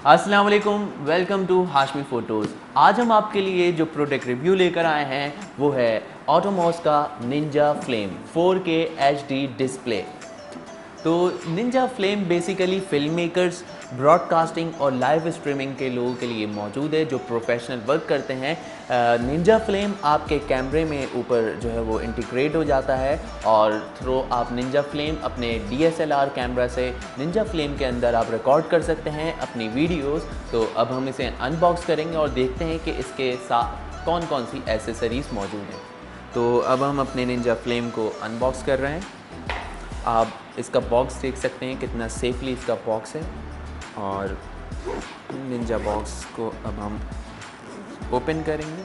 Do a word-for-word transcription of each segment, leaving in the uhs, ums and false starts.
अस्सलाम वालेकुम, welcome to Hashmi photos. आज हम आपके लिए जो प्रोडक्ट रिव्यू लेकर आए हैं वो है ऑटोमॉस का Ninja Flame four K H D display. तो Ninja Flame basically film makers, broadcasting और लाइव स्ट्रीमिंग के लोगों के लिए मौजूद है जो प्रोफेशनल वर्क करते हैं। निंजा फ्लेम आपके कैमरे में ऊपर जो है वो इंटीग्रेट हो जाता है और थ्रू आप निंजा फ्लेम अपने D S L R camera से निंजा फ्लेम के अंदर आप रिकॉर्ड कर सकते हैं अपनी वीडियोस। तो अब हम इसे अनबॉक्स करेंगे और देखते हैं कि इसके साथ कौन कौन सी एसेसरीज़ मौजूद हैं। तो अब हम अपने निंजा फ्लेम को अनबॉक्स कर रहे हैं। आप इसका बॉक्स देख सकते हैं कितना सेफली इसका बॉक्स है और निंजा बॉक्स को अब हम ओपन करेंगे।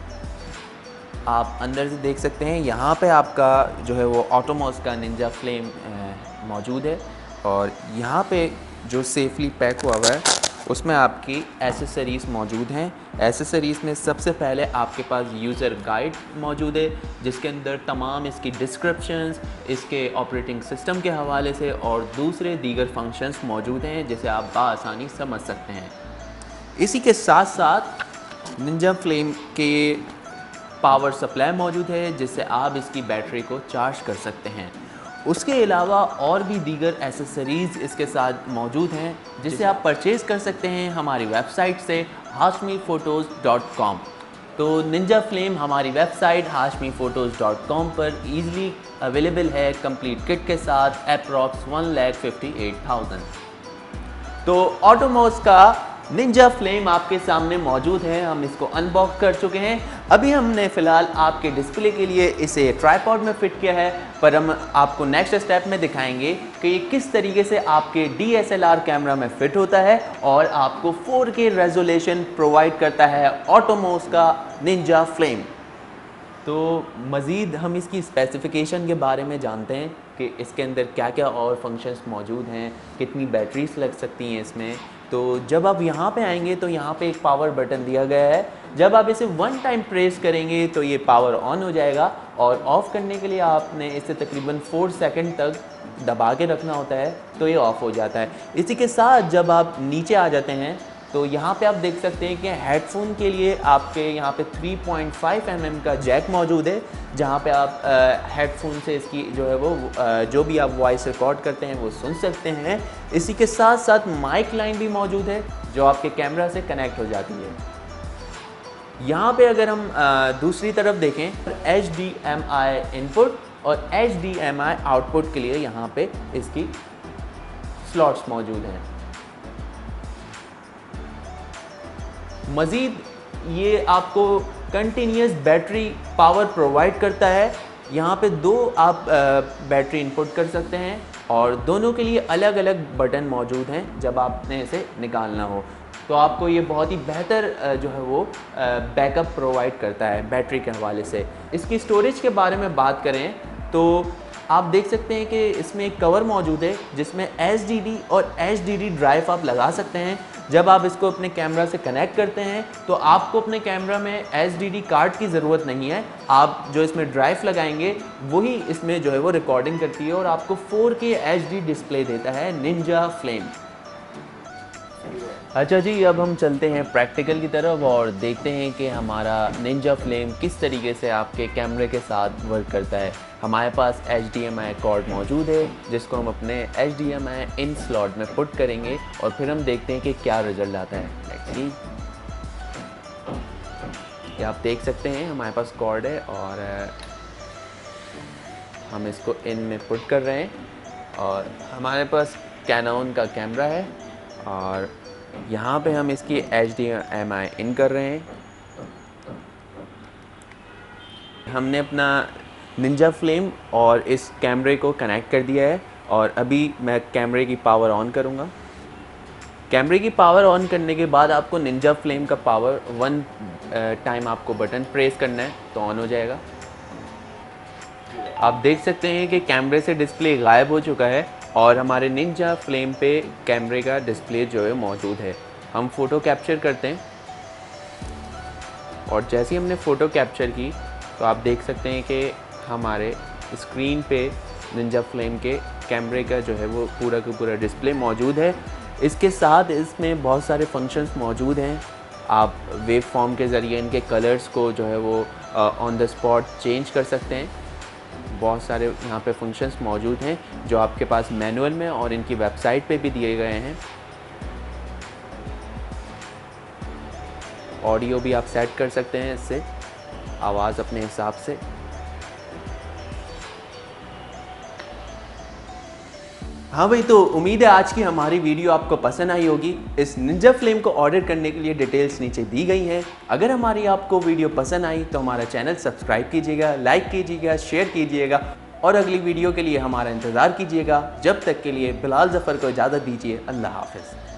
आप अंदर से देख सकते हैं यहाँ पे आपका जो है वो ऑटोमॉस का निंजा फ्लेम मौजूद है और यहाँ पे जो सेफली पैक हुआ हुआ है उसमें आपकी एसेसरीज़ मौजूद हैं। एसेसरीज़ में सबसे पहले आपके पास यूज़र गाइड मौजूद है जिसके अंदर तमाम इसकी डिस्क्रिप्शंस, इसके ऑपरेटिंग सिस्टम के हवाले से और दूसरे दीगर फंक्शंस मौजूद हैं जिसे आप बआसानी समझ सकते हैं। इसी के साथ साथ निंजा फ्लेम के पावर सप्लाई मौजूद है जिससे आप इसकी बैटरी को चार्ज कर सकते हैं। उसके अलावा और भी दीगर एसेसरीज़ इसके साथ मौजूद हैं जिसे आप परचेज़ कर सकते हैं हमारी वेबसाइट से हाशमी फ़ोटोज़ डॉट कॉम। तो निंजा फ्लेम हमारी website Hashmi photos dot com पर ईज़िली अवेलेबल है कंप्लीट किट के साथ approx one lakh fifty eight thousand. तो ऑटोमॉस का निंजा फ्लेम आपके सामने मौजूद है, हम इसको अनबॉक्स कर चुके हैं। अभी हमने फ़िलहाल आपके डिस्प्ले के लिए इसे ट्राइपॉड में फ़िट किया है, पर हम आपको नेक्स्ट स्टेप में दिखाएंगे कि ये किस तरीके से आपके D S L R camera में फ़िट होता है और आपको फोर के रेजोल्यूशन प्रोवाइड करता है ऑटोमॉस का निंजा फ्लेम। तो मज़ीद हम इसकी स्पेसिफ़िकेशन के बारे में जानते हैं कि इसके अंदर क्या क्या और फंक्शंस मौजूद हैं, कितनी बैटरीज लग सकती हैं इसमें। तो जब आप यहाँ पे आएंगे तो यहाँ पे एक पावर बटन दिया गया है। जब आप इसे वन टाइम प्रेस करेंगे तो ये पावर ऑन हो जाएगा और ऑफ़ करने के लिए आपने इसे तकरीबन फोर सेकंड तक दबा के रखना होता है तो ये ऑफ़ हो जाता है। इसी के साथ जब आप नीचे आ जाते हैं तो यहाँ पे आप देख सकते हैं कि हेडफोन के लिए आपके यहाँ पे three point five M M का जैक मौजूद है जहाँ पे आप हेडफोन से इसकी जो है वो आ, जो भी आप वॉइस रिकॉर्ड करते हैं वो सुन सकते हैं। इसी के साथ साथ माइक लाइन भी मौजूद है जो आपके कैमरा से कनेक्ट हो जाती है। यहाँ पे अगर हम आ, दूसरी तरफ देखें तो H D M I input और H D M I output के लिए यहाँ पे इसकी स्लॉट्स मौजूद हैं। मज़ीद ये आपको कंटिन्यूस बैटरी पावर प्रोवाइड करता है। यहाँ पे दो आप बैटरी इनपुट कर सकते हैं और दोनों के लिए अलग अलग बटन मौजूद हैं जब आपने इसे निकालना हो। तो आपको ये बहुत ही बेहतर जो है वो बैकअप प्रोवाइड करता है बैटरी के हवाले से। इसकी स्टोरेज के बारे में बात करें तो आप देख सकते हैं कि इसमें एक कवर मौजूद है जिसमें एस डी डी और एच डी डी ड्राइव आप लगा सकते हैं। जब आप इसको अपने कैमरा से कनेक्ट करते हैं तो आपको अपने कैमरा में एस डी डी कार्ड की ज़रूरत नहीं है। आप जो इसमें ड्राइव लगाएंगे वही इसमें जो है वो रिकॉर्डिंग करती है और आपको four K H D display देता है निंजा फ्लेम। अच्छा जी, अब हम चलते हैं प्रैक्टिकल की तरफ और देखते हैं कि हमारा निंजा फ्लेम किस तरीके से आपके कैमरे के साथ वर्क करता है। हमारे पास H D M I cord मौजूद है जिसको हम अपने H D M I in slot में पुट करेंगे और फिर हम देखते हैं कि क्या रिज़ल्ट आता है। एक्चुअली ये आप देख सकते हैं हमारे पास कॉर्ड है और हम इसको इन में पुट कर रहे हैं और हमारे पास कैनन का कैमरा है और यहाँ पे हम इसकी H D M I in कर रहे हैं। हमने अपना निंजा फ्लेम और इस कैमरे को कनेक्ट कर दिया है और अभी मैं कैमरे की पावर ऑन करूँगा। कैमरे की पावर ऑन करने के बाद आपको निंजा फ्लेम का पावर वन टाइम आपको बटन प्रेस करना है तो ऑन हो जाएगा। आप देख सकते हैं कि कैमरे से डिस्प्ले गायब हो चुका है और हमारे निंजा फ्लेम पे कैमरे का डिस्प्ले जो है मौजूद है। हम फ़ोटो कैप्चर करते हैं और जैसे ही हमने फ़ोटो कैप्चर की तो आप देख सकते हैं कि हमारे स्क्रीन पे निंजा फ्लेम के कैमरे का जो है वो पूरा का पूरा डिस्प्ले मौजूद है। इसके साथ इसमें बहुत सारे फंक्शंस मौजूद हैं। आप वेव फॉर्म के ज़रिए इनके कलर्स को जो है वो ऑन द स्पॉट चेंज कर सकते हैं। बहुत सारे यहाँ पे फंक्शंस मौजूद हैं जो आपके पास मैनुअल में और इनकी वेबसाइट पे भी दिए गए हैं। ऑडियो भी आप सेट कर सकते हैं इससे, आवाज़ अपने हिसाब से। हाँ भाई, तो उम्मीद है आज की हमारी वीडियो आपको पसंद आई होगी। इस निंजा फ्लेम को ऑर्डर करने के लिए डिटेल्स नीचे दी गई हैं। अगर हमारी आपको वीडियो पसंद आई तो हमारा चैनल सब्सक्राइब कीजिएगा, लाइक कीजिएगा, शेयर कीजिएगा और अगली वीडियो के लिए हमारा इंतज़ार कीजिएगा। जब तक के लिए बिलाल ज़फ़र को इजाज़त दीजिए। अल्लाह हाफ़िज़।